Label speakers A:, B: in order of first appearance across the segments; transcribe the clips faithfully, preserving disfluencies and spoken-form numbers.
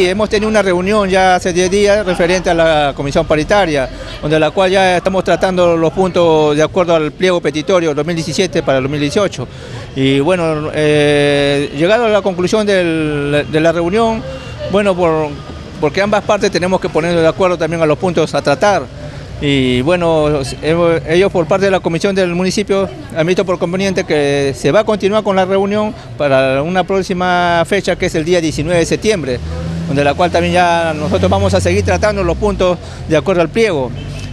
A: Hemos tenido una reunión ya hace diez días referente a la comisión paritaria, donde la cual ya estamos tratando los puntos de acuerdo al pliego petitorio dos mil diecisiete para el dos mil dieciocho. Y bueno, eh, llegado a la conclusión del, de la reunión, bueno, por, porque ambas partes tenemos que ponernos de acuerdo también a los puntos a tratar. Y bueno, ellos por parte de la comisión del municipio han visto por conveniente que se va a continuar con la reunión para una próxima fecha, que es el día diecinueve de septiembre, donde la cual también ya nosotros vamos a seguir tratando los puntos de acuerdo al pliego.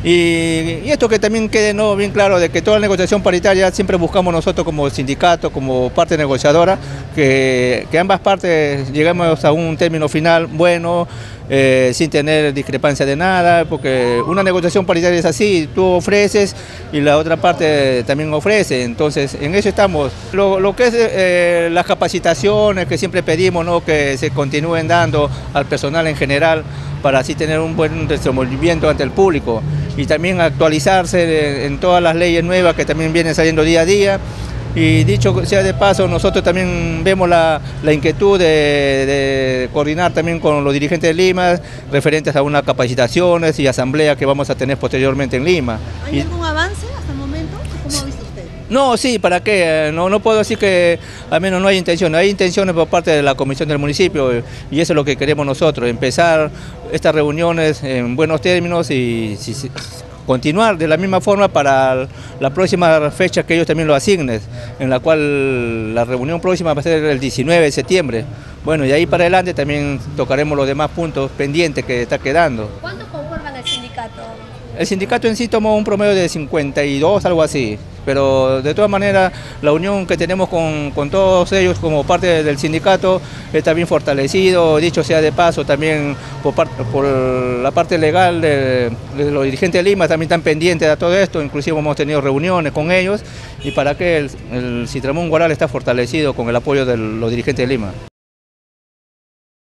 A: Y, y esto que también quede ¿no? bien claro de que toda la negociación paritaria siempre buscamos nosotros como sindicato, como parte negociadora, que, que ambas partes lleguemos a un término final bueno, eh, sin tener discrepancia de nada, porque una negociación paritaria es así, tú ofreces y la otra parte también ofrece, entonces en eso estamos. Lo, lo que es eh, las capacitaciones que siempre pedimos, ¿no? que se continúen dando al personal en general, para así tener un buen desenvolvimiento ante el público y también actualizarse en todas las leyes nuevas que también vienen saliendo día a día. Y dicho sea de paso, nosotros también vemos la, la inquietud de, de coordinar también con los dirigentes de Lima referentes a unas capacitaciones y asambleas que vamos a tener posteriormente en Lima.
B: ¿Hay algún avance hasta el momento? ¿Cómo ha visto usted?
A: No, sí, ¿para qué? No, no puedo decir que al menos no hay intención. Hay intenciones por parte de la comisión del municipio y eso es lo que queremos nosotros, empezar estas reuniones en buenos términos y si, si, continuar de la misma forma para la próxima fecha que ellos también lo asignen, en la cual la reunión próxima va a ser el diecinueve de septiembre. Bueno, y ahí para adelante también tocaremos los demás puntos pendientes que está quedando.
B: ¿Cuántos conforman el sindicato?
A: El sindicato en sí tomó un promedio de cincuenta y dos, algo así, pero de todas maneras la unión que tenemos con, con todos ellos como parte del sindicato está bien fortalecido, dicho sea de paso también por, parte, por la parte legal de, de los dirigentes de Lima también están pendientes de todo esto, inclusive hemos tenido reuniones con ellos y para que el, el Citramón Guaral está fortalecido con el apoyo de los dirigentes de Lima.